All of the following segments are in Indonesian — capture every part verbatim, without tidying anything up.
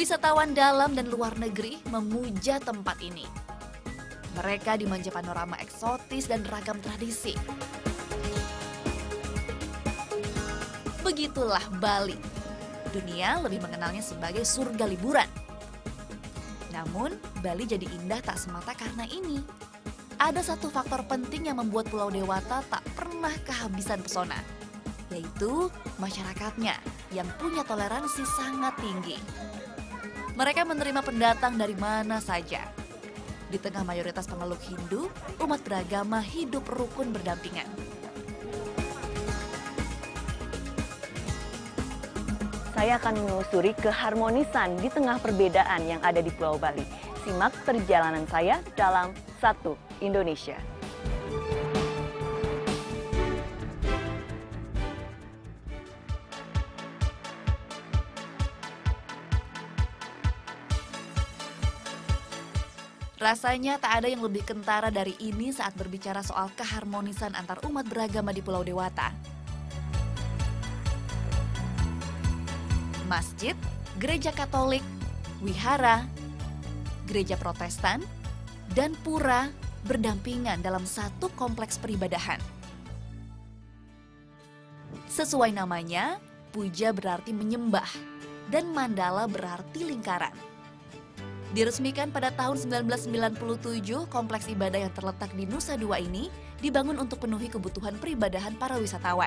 Wisatawan dalam dan luar negeri memuja tempat ini. Mereka dimanja panorama eksotis dan ragam tradisi. Begitulah Bali. Dunia lebih mengenalnya sebagai surga liburan. Namun, Bali jadi indah tak semata karena ini. Ada satu faktor penting yang membuat Pulau Dewata tak pernah kehabisan pesona, yaitu masyarakatnya yang punya toleransi sangat tinggi. Mereka menerima pendatang dari mana saja. Di tengah mayoritas pemeluk Hindu, umat beragama hidup rukun berdampingan. Saya akan menelusuri keharmonisan di tengah perbedaan yang ada di Pulau Bali. Simak perjalanan saya dalam Satu Indonesia. Rasanya tak ada yang lebih kentara dari ini saat berbicara soal keharmonisan antar umat beragama di Pulau Dewata. Masjid, gereja Katolik, wihara, gereja Protestan, dan pura berdampingan dalam satu kompleks peribadahan. Sesuai namanya, puja berarti menyembah dan mandala berarti lingkaran. Diresmikan pada tahun seribu sembilan ratus sembilan puluh tujuh, kompleks ibadah yang terletak di Nusa Dua ini dibangun untuk penuhi kebutuhan peribadahan para wisatawan.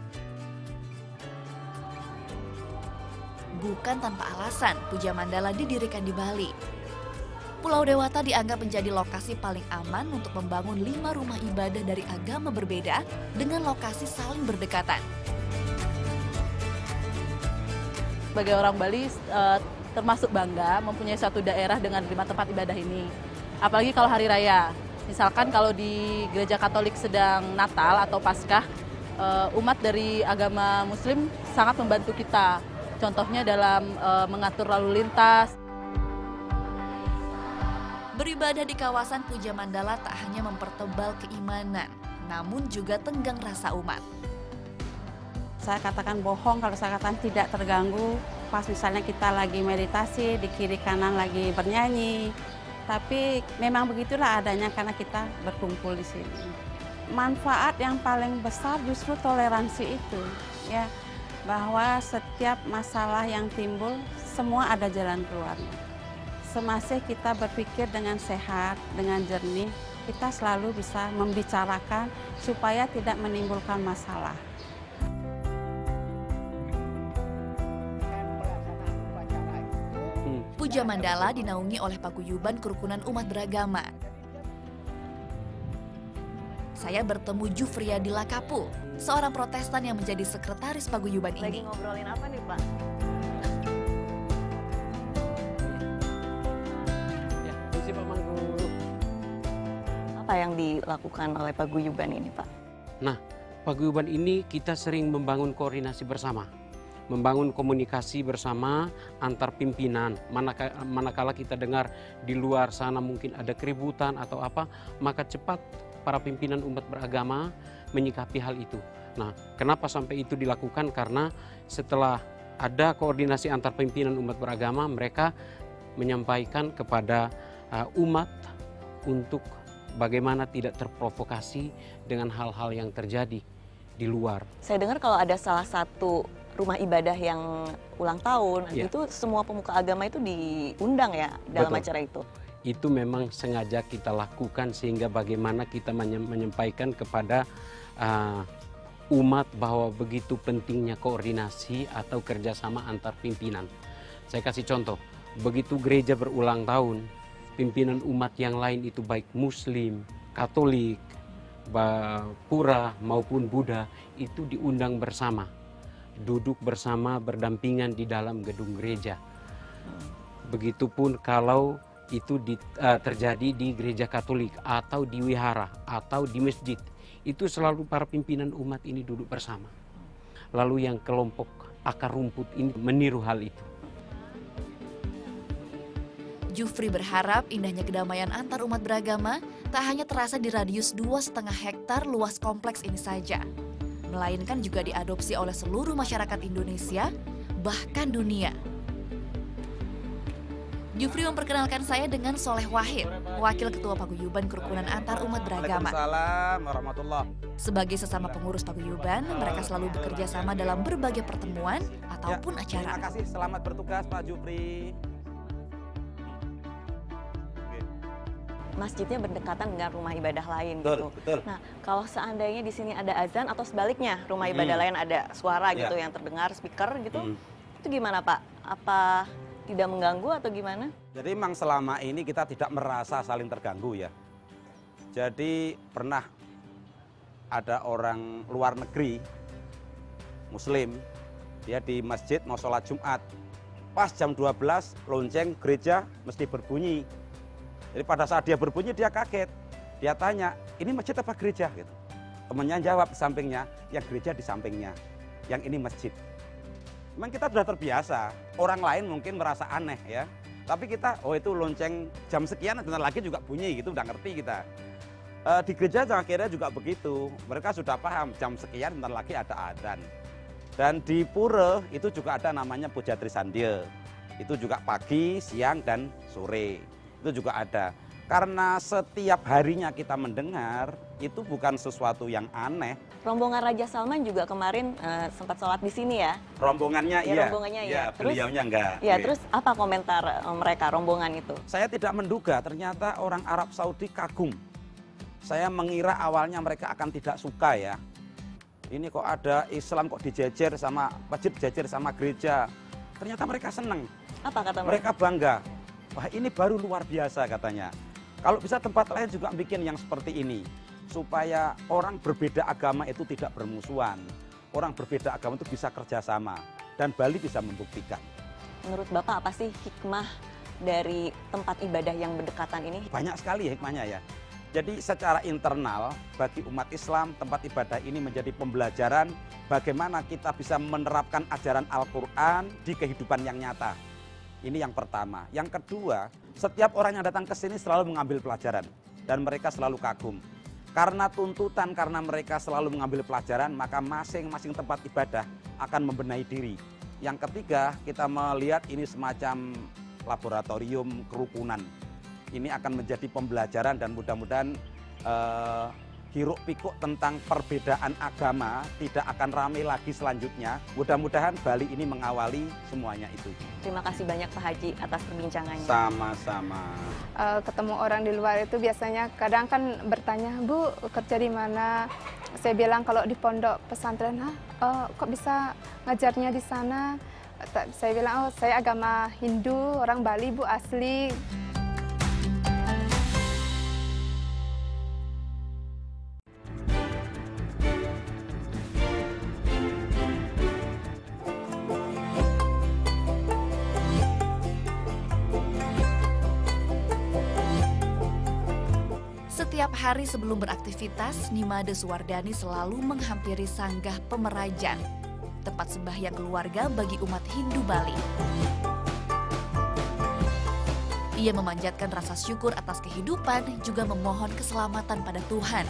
Bukan tanpa alasan, puja mandala didirikan di Bali. Pulau Dewata dianggap menjadi lokasi paling aman untuk membangun lima rumah ibadah dari agama berbeda dengan lokasi saling berdekatan. Sebagai orang Bali, uh, termasuk bangga mempunyai satu daerah dengan lima tempat ibadah ini. Apalagi kalau hari raya. Misalkan kalau di gereja Katolik sedang Natal atau Paskah, umat dari agama Muslim sangat membantu kita. Contohnya dalam mengatur lalu lintas. Beribadah di kawasan puja mandala tak hanya mempertebal keimanan, namun juga tenggang rasa umat. Saya katakan bohong kalau saya katakan tidak terganggu. Pas misalnya kita lagi meditasi, di kiri kanan lagi bernyanyi. Tapi memang begitulah adanya karena kita berkumpul di sini. Manfaat yang paling besar justru toleransi itu, ya, bahwa setiap masalah yang timbul semua ada jalan keluarnya. Semasih kita berpikir dengan sehat, dengan jernih, kita selalu bisa membicarakan supaya tidak menimbulkan masalah. Puja mandala dinaungi oleh paguyuban kerukunan umat beragama. Saya bertemu Jufriyadi Lakapu, seorang Protestan yang menjadi sekretaris paguyuban ini. Lagi ngobrolin apa nih, Pak? Ya, misi pemangku. Apa yang dilakukan oleh paguyuban ini, Pak? Nah, paguyuban ini kita sering membangun koordinasi bersama. Membangun komunikasi bersama antar pimpinan. Manakala, manakala kita dengar di luar sana mungkin ada keributan atau apa, maka cepat para pimpinan umat beragama menyikapi hal itu. Nah, kenapa sampai itu dilakukan? Karena setelah ada koordinasi antar pimpinan umat beragama, mereka menyampaikan kepada uh, umat untuk bagaimana tidak terprovokasi dengan hal-hal yang terjadi di luar. Saya dengar kalau ada salah satu rumah ibadah yang ulang tahun, ya, itu semua pemuka agama itu diundang ya dalam Betul. acara itu. Itu memang sengaja kita lakukan sehingga bagaimana kita menyampaikan kepada uh, umat bahwa begitu pentingnya koordinasi atau kerjasama antar pimpinan. Saya kasih contoh, begitu gereja berulang tahun, pimpinan umat yang lain itu baik Muslim, Katolik, Pura maupun Buddha itu diundang bersama. Duduk bersama berdampingan di dalam gedung gereja. Begitupun kalau itu di, uh, terjadi di gereja Katolik atau di wihara atau di masjid, itu selalu para pimpinan umat ini duduk bersama. Lalu yang kelompok akar rumput ini meniru hal itu. Jufri berharap indahnya kedamaian antar umat beragama tak hanya terasa di radius dua setengah hektar luas kompleks ini saja, melainkan juga diadopsi oleh seluruh masyarakat Indonesia, bahkan dunia. Jufri memperkenalkan saya dengan Soleh Wahid, Wakil Ketua Paguyuban Kerukunan Antar Umat Beragama. Waalaikumsalam warahmatullahi. Sebagai sesama pengurus paguyuban, mereka selalu bekerja sama dalam berbagai pertemuan ataupun Ya, acara. terima kasih, selamat bertugas Pak Jufri. Masjidnya berdekatan dengan rumah ibadah lain Betul, gitu. betul. Nah, kalau seandainya di sini ada azan atau sebaliknya rumah ibadah Hmm. lain ada suara Ya. gitu yang terdengar speaker gitu, Hmm. itu gimana Pak? Apa tidak mengganggu atau gimana? Jadi memang selama ini kita tidak merasa saling terganggu ya. Jadi pernah ada orang luar negeri, Muslim, dia di masjid mau sholat Jumat. Pas jam dua belas lonceng gereja mesti berbunyi. Jadi pada saat dia berbunyi dia kaget. Dia tanya, ini masjid apa gereja? Gitu. Temannya jawab sampingnya, yang gereja di sampingnya, yang ini masjid. Memang kita sudah terbiasa, orang lain mungkin merasa aneh ya. Tapi kita, oh itu lonceng jam sekian, bentar lagi juga bunyi gitu, udah ngerti kita. E, di gereja akhirnya juga begitu, mereka sudah paham jam sekian, bentar lagi ada adzan. Dan di pura itu juga ada namanya Puja Trisandya. Itu juga pagi, siang, dan sore. Itu juga ada. Karena setiap harinya kita mendengar, itu bukan sesuatu yang aneh. Rombongan Raja Salman juga kemarin eh, sempat sholat di sini ya. Rombongannya Ya, iya, rombongannya iya. ya, Terus- beliaunya enggak. Ya, Oke. terus apa komentar eh, mereka rombongan itu? Saya tidak menduga ternyata orang Arab Saudi kagum. Saya mengira awalnya mereka akan tidak suka ya. Ini kok ada Islam kok dijejer sama masjid, dijejer sama gereja. Ternyata mereka senang. Apa kata mereka? Mereka bangga. Wah, ini baru luar biasa katanya. Kalau bisa tempat lain juga bikin yang seperti ini. Supaya orang berbeda agama itu tidak bermusuhan. Orang berbeda agama itu bisa kerjasama. Dan Bali bisa membuktikan. Menurut Bapak apa sih hikmah dari tempat ibadah yang berdekatan ini? Banyak sekali hikmahnya ya. Jadi secara internal bagi umat Islam tempat ibadah ini menjadi pembelajaran bagaimana kita bisa menerapkan ajaran Al-Quran di kehidupan yang nyata. Ini yang pertama. Yang kedua, setiap orang yang datang ke sini selalu mengambil pelajaran dan mereka selalu kagum. Karena tuntutan, karena mereka selalu mengambil pelajaran, maka masing-masing tempat ibadah akan membenahi diri. Yang ketiga, kita melihat ini semacam laboratorium kerukunan. Ini akan menjadi pembelajaran dan mudah-mudahan eh, hiruk pikuk tentang perbedaan agama tidak akan ramai lagi selanjutnya. Mudah-mudahan Bali ini mengawali semuanya itu. Terima kasih banyak Pak Haji atas perbincangannya. Sama-sama. Uh, ketemu orang di luar itu biasanya kadang kan bertanya, Bu kerja di mana? Saya bilang kalau di pondok pesantren, Hah, uh, kok bisa ngajarnya di sana? Ta- Saya bilang, oh saya agama Hindu, orang Bali Bu asli. Setiap hari sebelum beraktivitas, Nimade Suwardani selalu menghampiri sanggah Pemerajan, tempat sembahyang keluarga bagi umat Hindu Bali. Ia memanjatkan rasa syukur atas kehidupan, juga memohon keselamatan pada Tuhan.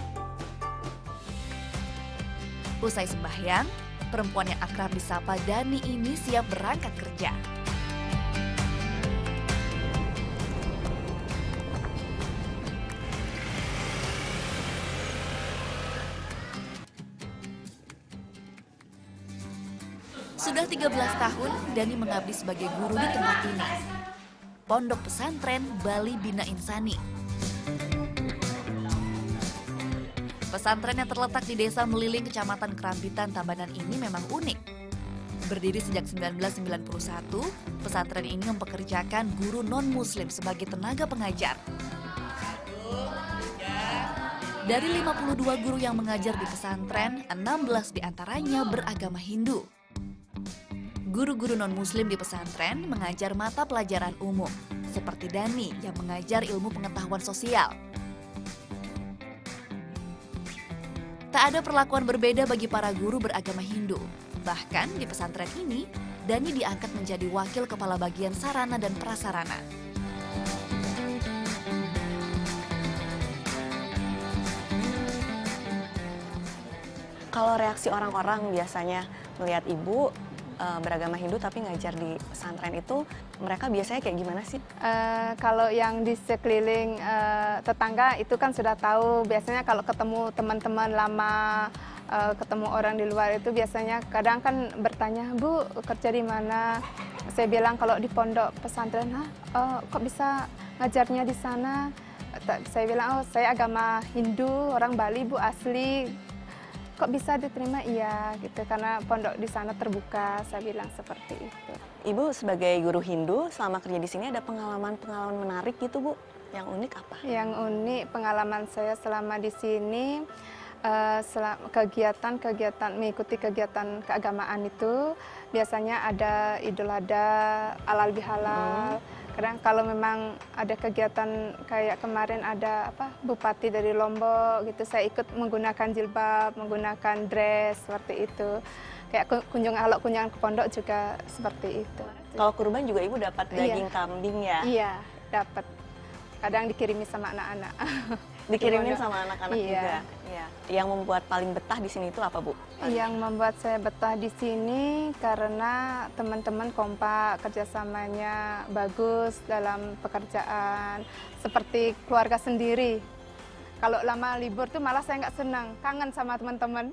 Usai sembahyang, perempuan yang akrab disapa Dani ini siap berangkat kerja. Sudah tiga belas tahun Dani mengabdi sebagai guru di tempat ini. Pondok Pesantren Bali Bina Insani. Pesantren yang terletak di Desa Meliling, Kecamatan Kerambitan, Tabanan ini memang unik. Berdiri sejak seribu sembilan ratus sembilan puluh satu, pesantren ini mempekerjakan guru non-muslim sebagai tenaga pengajar. Dari lima puluh dua guru yang mengajar di pesantren, enam belas diantaranya beragama Hindu. Guru-guru non-muslim di pesantren mengajar mata pelajaran umum, seperti Dani yang mengajar ilmu pengetahuan sosial. Tak ada perlakuan berbeda bagi para guru beragama Hindu. Bahkan di pesantren ini, Dani diangkat menjadi wakil kepala bagian sarana dan prasarana. Kalau reaksi orang-orang biasanya melihat ibu uh, beragama Hindu tapi ngajar di pesantren itu, mereka biasanya kayak gimana sih? Uh, kalau yang di sekeliling uh, tetangga itu kan sudah tahu, biasanya kalau ketemu teman-teman lama, uh, ketemu orang di luar itu biasanya kadang kan bertanya, Bu, kerja di mana? Saya bilang kalau di pondok pesantren, Hah, uh, kok bisa ngajarnya di sana? Saya bilang, oh saya agama Hindu, orang Bali, Bu, asli. Kok bisa diterima? Iya, gitu, karena pondok di sana terbuka, saya bilang seperti itu. Ibu sebagai guru Hindu, selama kerja di sini ada pengalaman-pengalaman menarik gitu, Bu? Yang unik apa? Yang unik pengalaman saya selama di sini, kegiatan-kegiatan, uh, mengikuti kegiatan keagamaan itu, biasanya ada Idul Adha, halal bihalal. Hmm. Kadang kalau memang ada kegiatan kayak kemarin ada apa bupati dari Lombok gitu, saya ikut menggunakan jilbab, menggunakan dress seperti itu. Kayak kunjung kalau kunjungan ke pondok juga seperti itu. Kalau kurban juga Ibu dapat daging iya. kambing ya? Iya, dapat. Kadang dikirimi sama anak-anak. Dikirimin sama anak-anak iya. juga. Iya. Yang membuat paling betah di sini itu apa, Bu? Yang membuat saya betah di sini karena teman-teman kompak, kerjasamanya bagus dalam pekerjaan, seperti keluarga sendiri. Kalau lama libur tuh malah saya nggak senang, kangen sama teman-teman.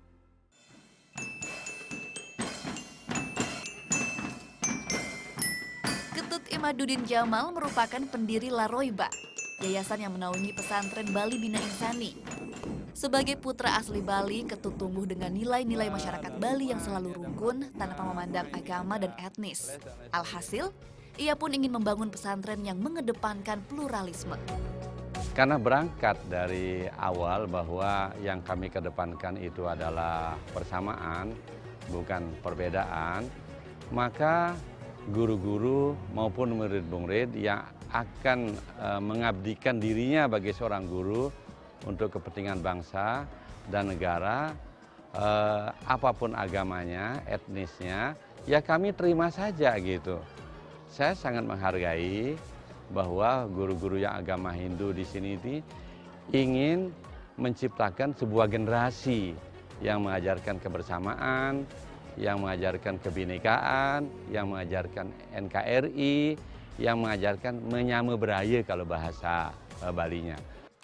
Ketut Imaduddin Jamal merupakan pendiri La Roiba, yayasan yang menaungi pesantren Bali Bina Insani. Sebagai putra asli Bali, Ketut tumbuh dengan nilai-nilai masyarakat Bali yang selalu rukun tanpa memandang agama dan etnis. Alhasil, ia pun ingin membangun pesantren yang mengedepankan pluralisme. Karena berangkat dari awal bahwa yang kami kedepankan itu adalah persamaan, bukan perbedaan, maka guru-guru maupun murid-murid yang akan uh, mengabdikan dirinya bagi seorang guru untuk kepentingan bangsa dan negara, eh, apapun agamanya, etnisnya, ya kami terima saja gitu. Saya sangat menghargai bahwa guru-guru yang agama Hindu di sini ini ingin menciptakan sebuah generasi yang mengajarkan kebersamaan, yang mengajarkan kebinekaan, yang mengajarkan N K R I, yang mengajarkan menyama beraya kalau bahasa eh, Balinya.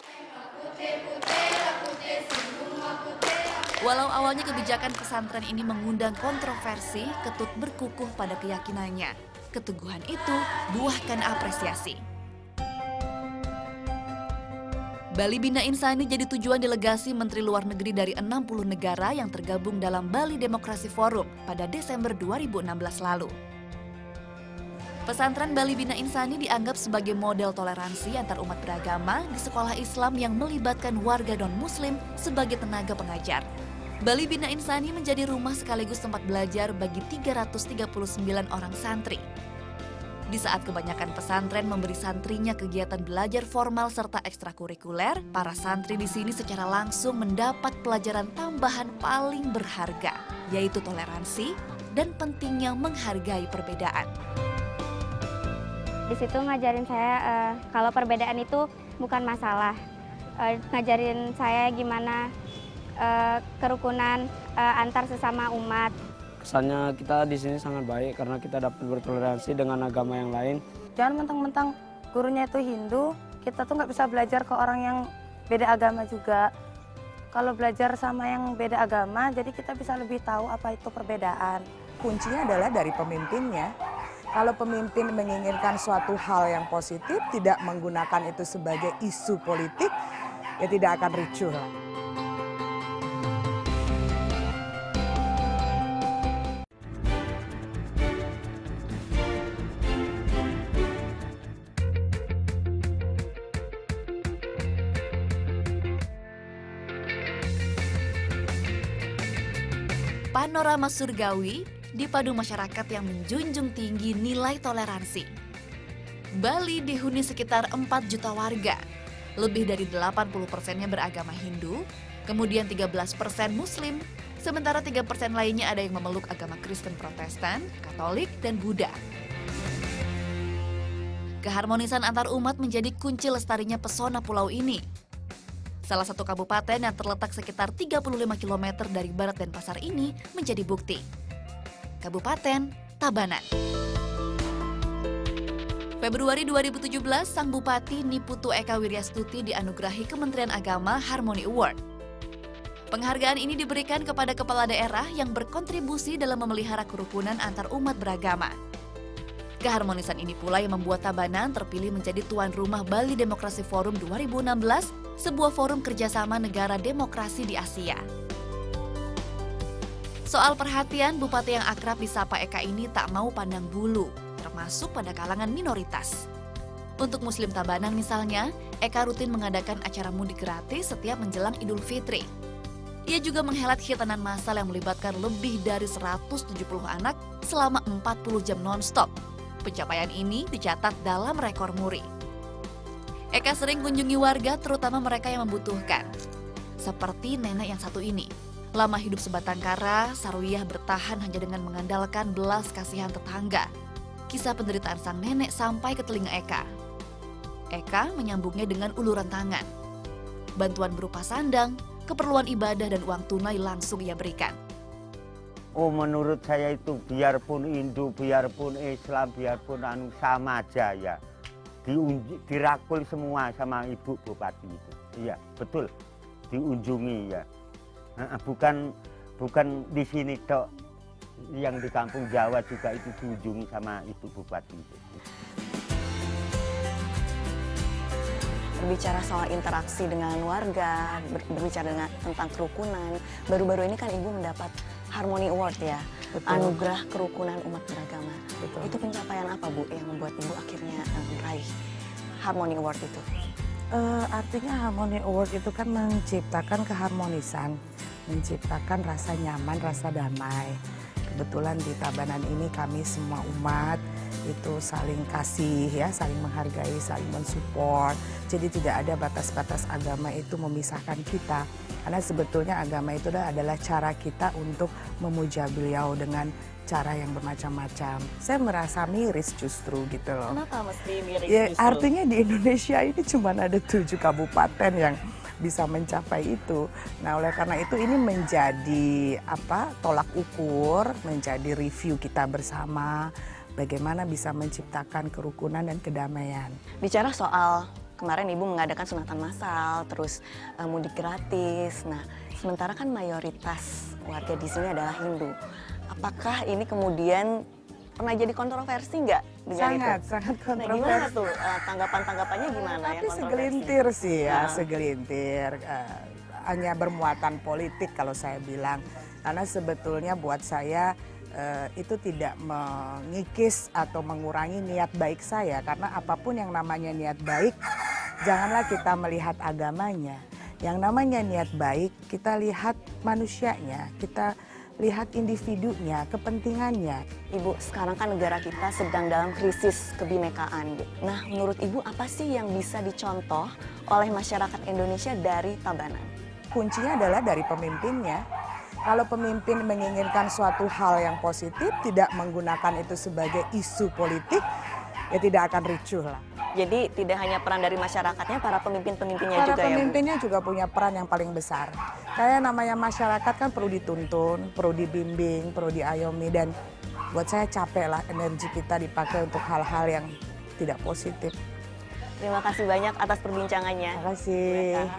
Walau awalnya kebijakan pesantren ini mengundang kontroversi, Ketut berkukuh pada keyakinannya. Keteguhan itu buahkan apresiasi. Bali Bina Insani jadi tujuan delegasi Menteri Luar Negeri dari enam puluh negara yang tergabung dalam Bali Demokrasi Forum pada Desember dua ribu enam belas lalu. Pesantren Bali Bina Insani dianggap sebagai model toleransi antar umat beragama di sekolah Islam yang melibatkan warga non-Muslim sebagai tenaga pengajar. Bali Bina Insani menjadi rumah sekaligus tempat belajar bagi tiga ratus tiga puluh sembilan orang santri. Di saat kebanyakan pesantren memberi santrinya kegiatan belajar formal serta ekstrakurikuler, para santri di sini secara langsung mendapat pelajaran tambahan paling berharga, yaitu toleransi dan pentingnya menghargai perbedaan. Di situ ngajarin saya uh, kalau perbedaan itu bukan masalah. Uh, ngajarin saya gimana uh, kerukunan uh, antar sesama umat. Kesannya kita di sini sangat baik karena kita dapat bertoleransi dengan agama yang lain. Jangan mentang-mentang gurunya itu Hindu, kita tuh nggak bisa belajar ke orang yang beda agama juga. Kalau belajar sama yang beda agama, jadi kita bisa lebih tahu apa itu perbedaan. Kuncinya adalah dari pemimpinnya. Kalau pemimpin menginginkan suatu hal yang positif, tidak menggunakan itu sebagai isu politik, ya tidak akan ricuh. Panorama surgawi dipadu masyarakat yang menjunjung tinggi nilai toleransi. Bali dihuni sekitar empat juta warga, lebih dari delapan puluh persennya beragama Hindu, kemudian tiga belas persen Muslim, sementara tiga persen lainnya ada yang memeluk agama Kristen Protestan, Katolik, dan Buddha. Keharmonisan antar umat menjadi kunci lestarinya pesona pulau ini. Salah satu kabupaten yang terletak sekitar tiga puluh lima kilometer dari Barat Denpasar ini menjadi bukti. Kabupaten Tabanan. Februari dua ribu tujuh belas, sang Bupati Niputu Eka Wiryastuti dianugerahi Kementerian Agama Harmony Award. Penghargaan ini diberikan kepada kepala daerah yang berkontribusi dalam memelihara kerukunan antar umat beragama. Keharmonisan ini pula yang membuat Tabanan terpilih menjadi tuan rumah Bali Demokrasi Forum dua ribu enam belas, sebuah forum kerjasama negara demokrasi di Asia. Soal perhatian, Bupati yang akrab disapa Eka ini tak mau pandang bulu, termasuk pada kalangan minoritas. Untuk Muslim Tabanan misalnya, Eka rutin mengadakan acara mudik gratis setiap menjelang Idul Fitri. Ia juga menghelat khitanan massal yang melibatkan lebih dari seratus tujuh puluh anak selama empat puluh jam non-stop. Pencapaian ini dicatat dalam rekor Muri. Eka sering kunjungi warga, terutama mereka yang membutuhkan. Seperti nenek yang satu ini. Lama hidup sebatang kara, Sarwiyah bertahan hanya dengan mengandalkan belas kasihan tetangga. Kisah penderitaan sang nenek sampai ke telinga Eka. Eka menyambungnya dengan uluran tangan. Bantuan berupa sandang, keperluan ibadah dan uang tunai langsung ia berikan. Oh, menurut saya itu biarpun Hindu, biarpun Islam, biarpun anu sama aja ya. Diunji, dirakul semua sama Ibu Bupati itu. Iya, betul. Diunjungi ya. Bukan bukan di sini tok, yang di kampung Jawa juga itu diunjungi sama Ibu Bupati itu. Berbicara soal interaksi dengan warga, berbicara dengan, tentang kerukunan, baru-baru ini kan Ibu mendapat Harmony Award ya, betul. Anugerah Kerukunan Umat Beragama. Betul. Itu pencapaian apa Bu yang membuat Ibu akhirnya meraih Harmony Award itu? Uh, artinya Harmony Award itu kan menciptakan keharmonisan, menciptakan rasa nyaman, rasa damai. Kebetulan di Tabanan ini kami semua umat itu saling kasih ya, saling menghargai, saling mensupport. Jadi tidak ada batas-batas agama itu memisahkan kita. Karena sebetulnya agama itu adalah cara kita untuk memuja beliau dengan cara yang bermacam-macam. Saya merasa miris justru gitu loh. Kenapa mesti miris ya, justru? Artinya di Indonesia ini cuma ada tujuh kabupaten yang bisa mencapai itu. Nah, oleh karena itu ini menjadi apa? Tolak ukur, menjadi review kita bersama bagaimana bisa menciptakan kerukunan dan kedamaian. Bicara soal kemarin Ibu mengadakan sunatan massal, terus uh, mudik gratis. Nah, sementara kan mayoritas warga di sini adalah Hindu. Apakah ini kemudian pernah jadi kontroversi nggak dengan sangat, itu? Sangat kontroversi. Nah, gimana tuh uh, tanggapan-tanggapannya gimana? Tapi yang segelintir sih ya, nah. segelintir. Uh, hanya bermuatan politik kalau saya bilang. Karena sebetulnya buat saya uh, itu tidak mengikis atau mengurangi niat baik saya. Karena apapun yang namanya niat baik, janganlah kita melihat agamanya. Yang namanya niat baik, kita lihat manusianya, kita lihat individunya, kepentingannya. Ibu, sekarang kan negara kita sedang dalam krisis kebinekaan. Nah, menurut Ibu apa sih yang bisa dicontoh oleh masyarakat Indonesia dari Tabanan? Kuncinya adalah dari pemimpinnya. Kalau pemimpin menginginkan suatu hal yang positif, tidak menggunakan itu sebagai isu politik, ya tidak akan ricuh lah. Jadi tidak hanya peran dari masyarakatnya, para pemimpin-pemimpinnya juga ya Bu? Para pemimpinnya juga punya peran yang paling besar. Kayak namanya masyarakat kan perlu dituntun, perlu dibimbing, perlu diayomi. Dan buat saya capek lah energi kita dipakai untuk hal-hal yang tidak positif. Terima kasih banyak atas perbincangannya. Terima kasih.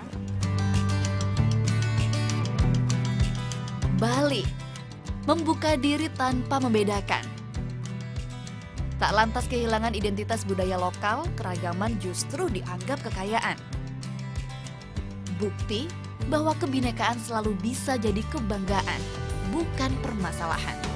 Bali, membuka diri tanpa membedakan. Tak lantas kehilangan identitas budaya lokal, keragaman justru dianggap kekayaan. Bukti bahwa kebinekaan selalu bisa jadi kebanggaan, bukan permasalahan.